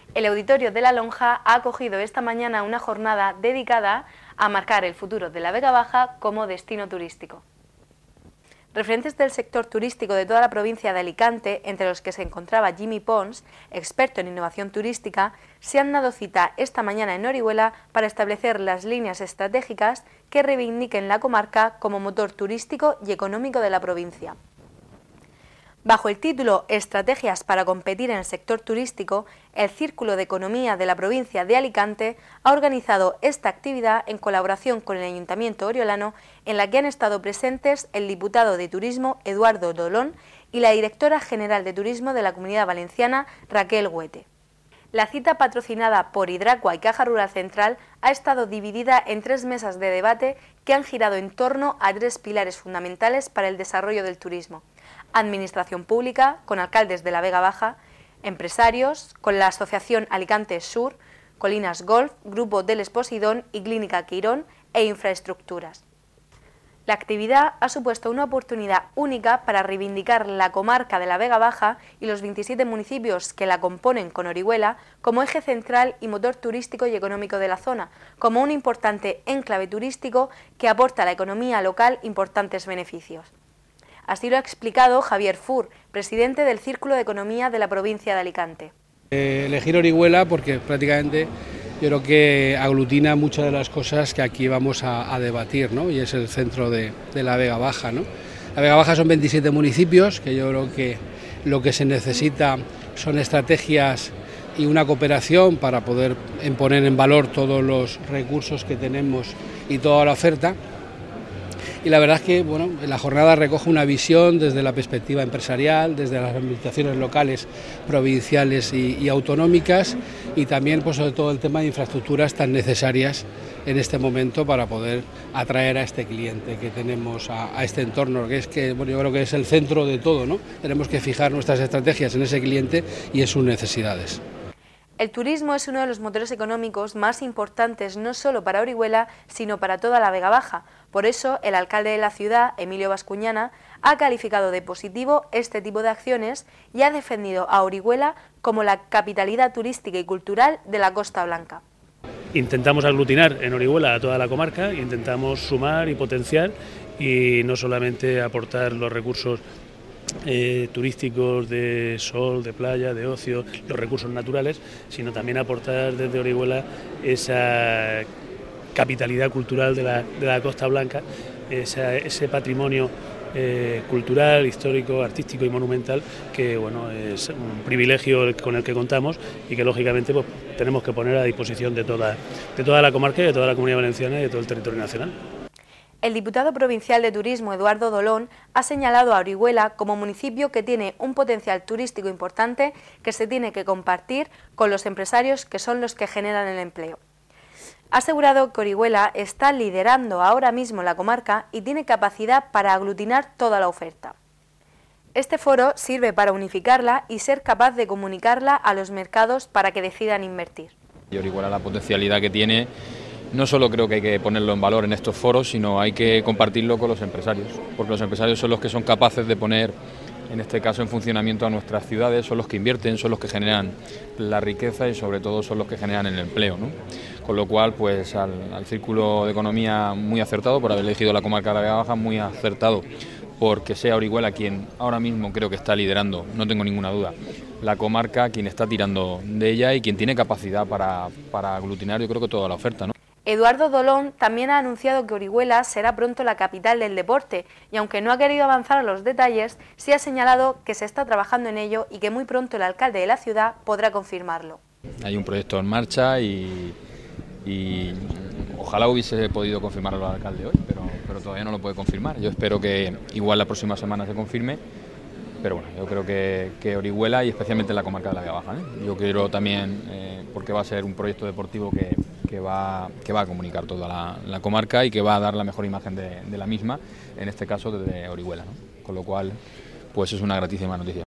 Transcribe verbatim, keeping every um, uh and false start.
El Auditorio de la Lonja ha acogido esta mañana una jornada dedicada a marcar el futuro de la Vega Baja como destino turístico. Referentes del sector turístico de toda la provincia de Alicante, entre los que se encontraba Jimmy Pons, experto en innovación turística, se han dado cita esta mañana en Orihuela para establecer las líneas estratégicas que reivindiquen la comarca como motor turístico y económico de la provincia. Bajo el título Estrategias para competir en el sector turístico, el Círculo de Economía de la provincia de Alicante ha organizado esta actividad en colaboración con el Ayuntamiento oriolano, en la que han estado presentes el diputado de Turismo Eduardo Dolón y la directora general de Turismo de la Comunidad Valenciana Raquel Huete. La cita, patrocinada por Hidracua y Caja Rural Central, ha estado dividida en tres mesas de debate que han girado en torno a tres pilares fundamentales para el desarrollo del turismo: Administración pública, con alcaldes de la Vega Baja; empresarios, con la Asociación Alicante Sur; Colinas Golf, Grupo del Exposidón y Clínica Quirón; e infraestructuras. La actividad ha supuesto una oportunidad única para reivindicar la comarca de la Vega Baja y los veintisiete municipios que la componen con Orihuela como eje central y motor turístico y económico de la zona, como un importante enclave turístico que aporta a la economía local importantes beneficios. Así lo ha explicado Javier Fur, presidente del Círculo de Economía de la provincia de Alicante. Eh, elegir Orihuela porque prácticamente yo creo que aglutina muchas de las cosas que aquí vamos a, a debatir, ¿no? Y es el centro de, de la Vega Baja, ¿no? La Vega Baja son veintisiete municipios, que yo creo que lo que se necesita son estrategias y una cooperación para poder poner en valor todos los recursos que tenemos y toda la oferta. Y la verdad es que bueno, la jornada recoge una visión desde la perspectiva empresarial, desde las administraciones locales, provinciales y, y autonómicas, y también pues, sobre todo el tema de infraestructuras tan necesarias en este momento para poder atraer a este cliente que tenemos, a, a este entorno, que es que bueno, yo creo que es el centro de todo, ¿no? Tenemos que fijar nuestras estrategias en ese cliente y en sus necesidades. El turismo es uno de los motores económicos más importantes no solo para Orihuela, sino para toda la Vega Baja. Por eso, el alcalde de la ciudad, Emilio Bascuñana, ha calificado de positivo este tipo de acciones y ha defendido a Orihuela como la capitalidad turística y cultural de la Costa Blanca. Intentamos aglutinar en Orihuela a toda la comarca, intentamos sumar y potenciar y no solamente aportar los recursos Eh, turísticos de sol, de playa, de ocio, los recursos naturales, sino también aportar desde Orihuela esa capitalidad cultural de la, de la Costa Blanca, esa, ese patrimonio eh, cultural, histórico, artístico y monumental que bueno, es un privilegio con el que contamos y que lógicamente pues, tenemos que poner a disposición de toda, de toda la comarca y de toda la Comunidad Valenciana y de todo el territorio nacional. El diputado provincial de Turismo, Eduardo Dolón, ha señalado a Orihuela como municipio que tiene un potencial turístico importante que se tiene que compartir con los empresarios, que son los que generan el empleo. Ha asegurado que Orihuela está liderando ahora mismo la comarca y tiene capacidad para aglutinar toda la oferta. Este foro sirve para unificarla y ser capaz de comunicarla a los mercados para que decidan invertir. Y Orihuela, la potencialidad que tiene, no solo creo que hay que ponerlo en valor en estos foros, sino hay que compartirlo con los empresarios, porque los empresarios son los que son capaces de poner, en este caso, en funcionamiento a nuestras ciudades, son los que invierten, son los que generan la riqueza y sobre todo son los que generan el empleo, ¿no? Con lo cual, pues al, al Círculo de Economía muy acertado por haber elegido la comarca de la Vega Baja, muy acertado porque sea Orihuela quien ahora mismo creo que está liderando, no tengo ninguna duda, la comarca, quien está tirando de ella y quien tiene capacidad para, para aglutinar, yo creo que toda la oferta, ¿no? Eduardo Dolón también ha anunciado que Orihuela será pronto la capital del deporte y aunque no ha querido avanzar a los detalles, sí ha señalado que se está trabajando en ello y que muy pronto el alcalde de la ciudad podrá confirmarlo. Hay un proyecto en marcha y, y ojalá hubiese podido confirmarlo al alcalde hoy, pero, pero todavía no lo puede confirmar. Yo espero que igual la próxima semana se confirme, pero bueno, yo creo que, que Orihuela y especialmente la comarca de la Vega Baja, ¿eh? Yo quiero también, eh, porque va a ser un proyecto deportivo que... Que va, que va a comunicar toda la, la comarca y que va a dar la mejor imagen de, de la misma, en este caso desde Orihuela, ¿no? Con lo cual, pues es una gratísima noticia.